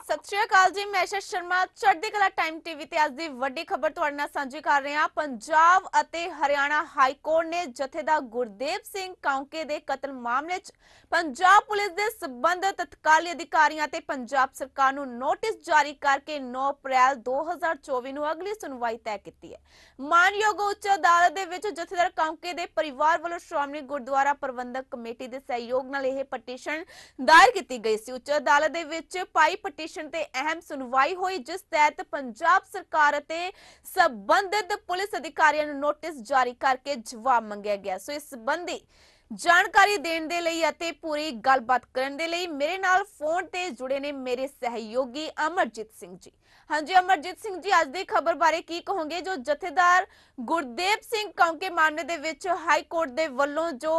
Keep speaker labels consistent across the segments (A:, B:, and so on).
A: सत श्री अकाल जी, मैं यशस शर्मा चढ़दी कला टाइम टीवी ते अज दी वड्डी खबर तुहाडे नाल सांझी कर रहे हैं। पंजाब अते हरियाणा हाई कोर्ट ने जथेदार गुरदेव सिंह काउंके दे कतल मामले च पंजाब पुलिस दे संबंधित तत्काली अधिकारियों ते पंजाब सरकार नूं नोटिस जारी करके 9 अप्रैल 2024 नूं अगली सुनवाई तय की है। मानयोग उच्च अदालत दे विच जथेदार काउंके दे परिवार वालों श्रोमणी गुरुद्वारा प्रबंधक कमेटी दे सहयोग नाल यह पटीशन दायर की गई सी। उच्च अदालत दे विच पाई पटीशन ते अहम सुनवाई हुई, जिस तहत पंजाब सरकार ते संबंधित पुलिस अधिकारियों ने नोटिस जारी करके जवाब मंगया गया। सो इस संबंधी जानकारी देने दे लई अते पूरी गलबात करन दे लई मेरे नाल फोन ते जुड़े ने मेरे सहयोगी अमरजीत सिंह जी। हाँ जी अमरजीत सिंह जी, अज दी खबर बारे की कहोगे जो जथेदार गुरदेव सिंह काउंके मामले दे विच हाई कोर्ट दे वल्लों जो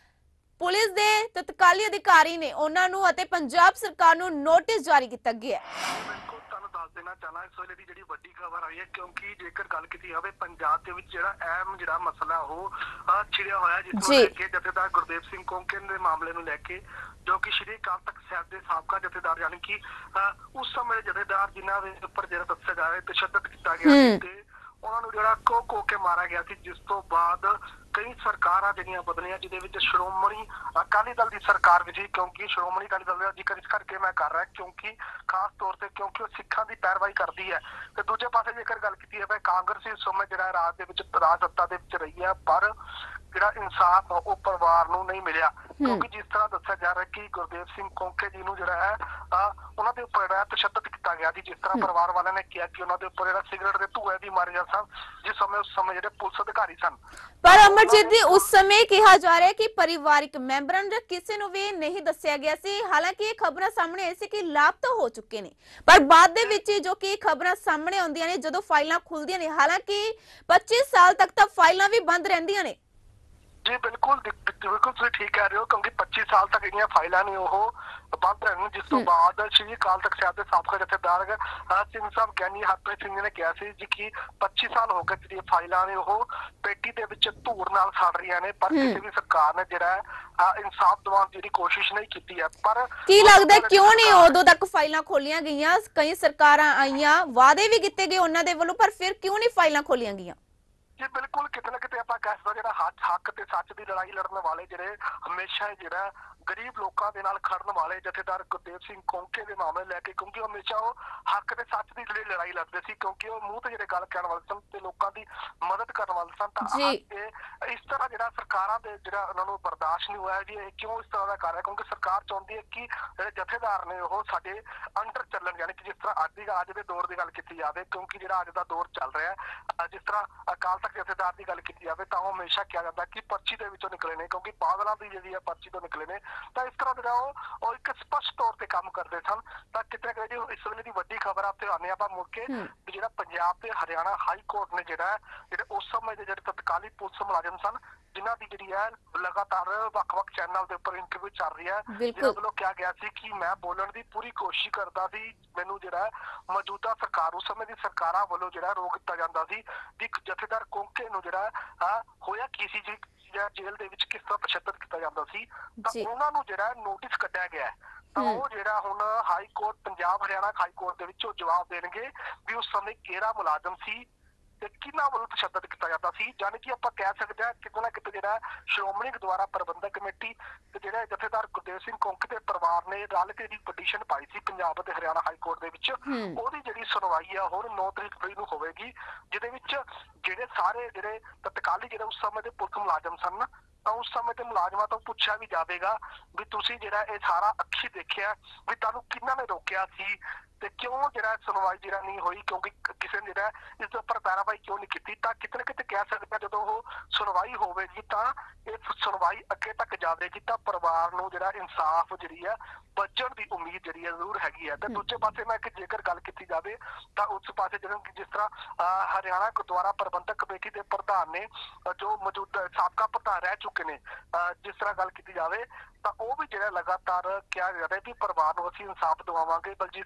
A: पुलिस दे तत्काली अधिकारी ने उन्हां नूं अते पंजाब सरकार नूं नोटिस जारी किया गया है।
B: बिल्कुल तुहानूं दस देना चाहना इस वेले दी जिहड़ी वड्डी खबर आई है, क्योंकि जेकर गल कीती जावे पंजाब दे विच जिहड़ा अहम जिहड़ा मसला ओह छिड़िया होया, जिस नूं लैके जथेदार गुरदेव सिंह काउंके दे मामले नूं लैके जो कि श्री अकाल तख्त साहिब के साबका जथेदार यानी कि उस समय जथेदार जिन्हां दे उपर जिहड़ा दस्सिया जा रहा तशद्दद किया गया ते उन्हां नूं जिहड़ा को के मारा गया सी, जिस तो बाद कई सरकारां जिहड़ियां बदलियां, जिहदे विच श्रोमणी अकाली दल की सरकार भी थी। क्योंकि श्रोमणी अकाली दल का जिक्र इस करके मैं कर रहा क्योंकि खास तौर पर क्योंकि वह सिखां की पैरवाई करती है। तो दूजे पासे जेकर गल की जाए कांग्रेस इस समय जिहड़ा राज दे विच राज सत्ता दे विच रही है, पर जिहड़ा इंसाफ वो परिवार नूं नहीं मिलिया। क्योंकि जिस तरह दस्सिया जा रहा है कि गुरदेव सिंह काउंके जी नूं जिहड़ा है उन्हां दे उपर जिहड़ा तशद्दद किया गया जी। जिस तरह परिवार वालिਆਂ ने किया कि उन्हां दे उपर जिहड़ा सिगरेट दे धुएं दी मारियां सन, जिस समय उस समय जिहड़े पुलिस अधिकारी सन।
A: पर अमरजीत जी उस समय कहा जा रहा है कि परिवारिक मैंबरां नूं किसी नूं भी नहीं दस्सिया गया सी। हालांकि ये खबरां सामने आई सी कि लापता हो चुके ने, पर बाद दे विच जो कि खबरां सामने आउंदियां ने जदों फाइलां खुलदियां ने, हालांकि 25 साल तक तां फाइलां भी बंद रहिंदियां ने।
B: जी बिल्कुल बिल्कुल तुसीं ठीक कह रहे हो, क्योंकि 25 साल तक इहदियां फाइलां ने ओह बंद रहन। जिस तो बाद श्री अकाल तख्त साहिब के साबका जथेदार सिंह साहब ज्ञानी हरप्रीत सिंह ने कहा सी जी कि 25 साल हो गए जिहड़ियां फाइलां ने ओह पेटी दे विच धूड़ नाल सड़ रहीआं ने, पर किसी भी सरकार ने जिहड़ा इंसाफ दिवाउण दी कोशिश नहीं की है। पर
A: की लगदा क्यों नहीं उदों तक फाइलां खोलियां गईयां? कई सरकारां आईयां, वादे भी कीते गए उन्हां दे वल्लों, पर फिर क्यों नहीं फाइलां खोलियां गईयां?
B: जी बिल्कुल किते ना किते आपां कह सकदे जिहड़ा हक ते सच दी लड़ाई लड़न वाले जिहड़े हमेशा जिहड़ा गरीब लोकां दे नाल खड़न वाले जथेदार गुरदेव सिंह काउंके दे मामले लैके, क्योंकि हमेशा वो हक ते सच दी जिहड़ी लड़ाई लड़दे सी, क्योंकि वो मूंह ते जिहड़े गल कहण वाले सन ते लोकां दी मदद करन वाले सन। तां इस तरह जिहड़ा सरकारां दे जिहड़ा उन्हां नूं बर्दाश्त नहीं होया जी, क्यों इस तरह दा कर रहा? क्योंकि सरकार चाहुंदी है कि जिहड़े जथेदार ने ओह साडे अंडर चलन, यानी कि जिस तरह अज दे दौर दी गल कीती जावे, क्योंकि जिहड़ा अज दा दौर चल रहा है, जिस तरह अकाल तख्त जथेदार की गल की जाए तो हमेशा कहा जाता है कि पर्ची के विचों निकले ने, क्योंकि बादलों की जी पर्ची तो निकले ने। तो इस तरह जो एक स्पष्ट तौर पर काम करते सन। तो कितने कि इस वेले की वड्डी खबर आप आने आप मुड़ के जो पंजाब के हरियाणा हाई कोर्ट ने जो उस समय के जो तत्काली पुलिस मुलाजम सन, जिन्हों की जी है लगातार वक्-वक् चैनल के उपर इंटरव्यू चल रही है, जिन्होंने वालों कहा गया सी कि मैं बोलने की पूरी कोशिश करता सी, मैनू जो मौजूदा सरकार उस समय की सरकारां वालों जो रोक दिता जाता सी कि जथेदार काउंके नूं जो होया की सी जी जेल दे विच किस तरह तशद्दद किया जाता सी। तां उन्हां नूं जो नोटिस कढ़िया गया है। तो वो जो हुण high court Punjab Haryana high court दे विच जवाब देणगे भी उस समय किहड़ा मुलाजम सी ते किन्हां वल्लों तशद्दद किया जाता सी। यानी कि आपां कह सकते हैं किते ना किते जिहड़ा श्रोमणी गुरुद्वारा प्रबंधक कमेटी ते जिहड़े जथेदार गुरदेव सिंह काउंके दे परिवार ने रल के पटीशन पाई सी पंजाब ते हरियाणा हाई कोर्ट दे विच, ओहदी जिहड़ी सुनवाई है हुण 9 तरीक नूं होवेगी, जिहदे विच जिहड़े सारे जिहड़े तत्काली जिहड़े उस समय दे पुलिस मुलाजम सन, तो उस समय के मुलाजमां तो पूछा भी जाएगा भी तुसीं जिहड़ा ये सारा अखी देखिया भी तुहानूं किन्हां ने रोकिया सी ते क्यों जिहड़ा सुनवाई जिहड़ा नहीं हुई, क्योंकि किसी ने जिहड़ा इस उपर पैरवाई क्यों नहीं की। तां किते ना किते कह सकते हैं जदों ओह सुनवाई होवेगी तां इस सुनवाई अगे तक जावेगी तां परिवार नूं जिहड़ा इंसाफ जिहड़ी है बचण दी उम्मीद जिहड़ी है जरूर हैगी है। ते दूजे पासे मैं कि जेकर गल कीती जावे तां उस पासे जिस तरह हरियाणा गुरुद्वारा प्रबंधक कमेटी के प्रधान ने जो मौजूदा साबका प्रधान रह चुके ने, जिस तरह गल की जाए तो वह भी जो लगातार क्या जा रहा है कि परिवार को असीं इंसाफ दिवावांगे। बलजीत सिंह जी दस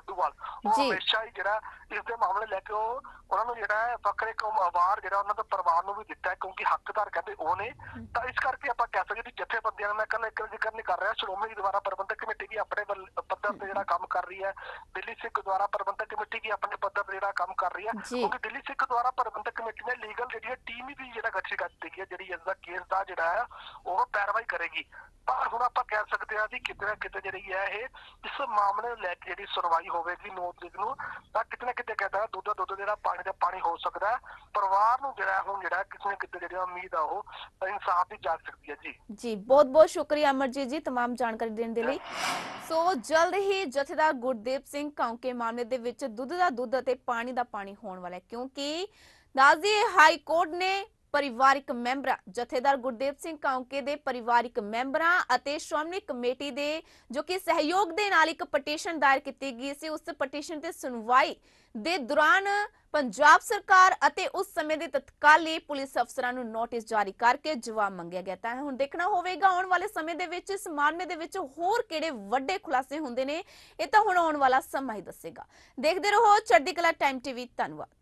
B: ਸਾਧੂਵਾਲ ਉਹ
A: ਜੀ
B: ਹਮੇਸ਼ਾ ਹੀ ਜਿਹੜਾ ਇਸ ਦੇ ਮਾਮਲੇ ਲੈ ਕੇ ਉਹਨਾਂ ਨੂੰ ਜਿਹੜਾ ਹੈ ਵੱਖਰੇ ਇੱਕ ਅਵਾਰਡ ਜਿਹੜਾ ਉਹਨਾਂ ਦੇ ਪਰਿਵਾਰ ਨੂੰ ਵੀ ਦਿੱਤਾ ਹੈ, ਕਿਉਂਕਿ ਹੱਕਦਾਰ ਕਹਿੰਦੇ ਉਹ ਨੇ। ਤਾਂ ਇਸ ਕਰਕੇ ਆਪਾਂ ਕਹਿ ਸਕਦੇ ਕਿ ਜਥੇਬੰਦੀਆਂ ਨੂੰ ਮੈਂ ਕੱਲ ਇੱਕ ਜ਼ਿਕਰ ਨਹੀਂ ਕਰ ਰਿਹਾ, ਸ਼੍ਰੋਮਣੀ ਗੁਰਦੁਆਰਾ ਪ੍ਰਬੰਧਕ ਕਮੇਟੀ ਵੀ ਆਪਣੇ ਪੱਧਰ ਤੇ ਜਿਹੜਾ ਕੰਮ ਕਰ ਰਹੀ ਹੈ, ਦਿੱਲੀ ਸਿੱਖ ਗੁਰਦੁਆਰਾ ਪ੍ਰਬੰਧਕ ਕਮੇਟੀ ਵੀ ਆਪਣੇ ਪੱਧਰ ਤੇ ਜਿਹੜਾ ਕੰਮ ਕਰ ਰਹੀ ਹੈ,
A: ਜੀ
B: ਕਿਉਂਕਿ ਦਿੱਲੀ ਸਿੱਖ ਗੁਰਦੁਆਰਾ ਪ੍ਰਬੰਧਕ ਕਮੇਟੀ ਨੇ ਲੀਗਲ ਜਿਹੜੀ ਟੀਮ ਵੀ ਜਿਹੜਾ ਗਠਿਤ ਕਰ ਦਿੱਤੀ ਹੈ, ਜਿਹੜੀ ਇਸ ਦਾ ਕੇਸ ਦਾ ਜਿਹੜਾ ਹੈ ਉਹ ਪੈਰਵਾਈ ਕਰੇਗੀ। ਪਰ ਹੁਣ ਆਪਾਂ ਕਹਿ ਸਕਦੇ ਹਾਂ ਕਿ ਕਿਤੇ ਨਾ ਕਿਤੇ ਜਿਹੜੀ ਹੈ ਇਹ ਇਸ ਮਾਮਲੇ ਨੂੰ ਲੈ ਕੇ ਜਿਹੜੀ ਸੁਣਵਾਈ ਹੋਵੇਗੀ 9 ਤਰੀਕ ਨੂੰ, ਤਾਂ ਕਿਤੇ ਨਾ ਕਿਤੇ ਕਹਿੰਦਾ ਦੁੱਧ ਦਾ ਦੁੱਧ ਜਿਹੜਾ ਪਾਣੀ ਦਾ ਪਾਣੀ ਹੋ ਸਕਦਾ ਹੈ। ਪਰਿਵਾਰ ਨੂੰ ਜਿਹੜਾ ਹੁਣ ਜਿਹੜਾ ਕਿਸੇ ਨਾ ਕਿਤੇ ਜਿਹੜੀ ਉਮੀਦ ਆ ਉਹ ਇਨਸਾਫ ਦੀ ਜਾਗ ਸਕਦੀ ਹੈ। ਜੀ
A: ਜੀ ਬਹੁਤ ਬਹੁਤ ਸ਼ੁਕਰੀਆ ਅਮਰਜੀਤ ਜੀ ਤਮਾਮ ਜਾਣਕਾਰੀ ਦੇਣ ਦੇ ਲਈ। ਸੋ ਜਲਦ ਹੀ ਜਥੇਦਾਰ ਗੁਰਦੇਵ ਸਿੰਘ ਕਾਉਂਕੇ ਮਾਮਲੇ ਦੇ ਵਿੱਚ ਦੁੱਧ ਦਾ ਦੁੱਧ ਅਤੇ ਪਾਣੀ ਦਾ ਪਾਣੀ ਹੋਣ ਵਾਲਾ ਹੈ, ਕਿਉਂਕਿ ਦੱਸਦੀ ਹਾਈ ਕੋਰਟ ਨੇ ਪਰਿਵਾਰਿਕ ਮੈਂਬਰਾਂ ਜਥੇਦਾਰ ਗੁਰਦੇਵ ਸਿੰਘ ਕਾਉਂਕੇ ਦੇ ਪਰਿਵਾਰਿਕ ਮੈਂਬਰਾਂ ਅਤੇ ਸ਼੍ਰੋਮਣੀ ਕਮੇਟੀ ਦੇ ਜੋ ਕਿ ਸਹਿਯੋਗ ਦੇ ਨਾਲ ਇੱਕ ਪਟੀਸ਼ਨ ਦਾਇਰ ਕੀਤੀ ਗਈ ਸੀ, ਉਸ ਪਟੀਸ਼ਨ ਤੇ ਸੁਣਵਾਈ ਦੇ ਦੌਰਾਨ ਪੰਜਾਬ ਸਰਕਾਰ ਅਤੇ ਉਸ ਸਮੇਂ ਦੇ ਤਤਕਾਲੀ ਪੁਲਿਸ ਅਫਸਰਾਂ ਨੂੰ ਨੋਟਿਸ ਜਾਰੀ ਕਰਕੇ ਜਵਾਬ ਮੰਗਿਆ ਗਿਆ। ਤਾਂ ਹੁਣ ਦੇਖਣਾ ਹੋਵੇਗਾ ਆਉਣ ਵਾਲੇ ਸਮੇਂ ਦੇ ਵਿੱਚ ਇਸ ਮਾਮਲੇ ਦੇ ਵਿੱਚ ਹੋਰ ਕਿਹੜੇ ਵੱਡੇ ਖੁਲਾਸੇ ਹੁੰਦੇ ਨੇ, ਇਹ ਤਾਂ ਹੁਣ ਆਉਣ ਵਾਲਾ ਸਮਾਂ ਹੀ ਦੱਸੇਗਾ। ਦੇਖਦੇ ਰਹੋ ਚੜ੍ਹਦੀ ਕਲਾ ਟਾਈਮ ਟੀਵੀ। ਧੰਨਵਾਦ।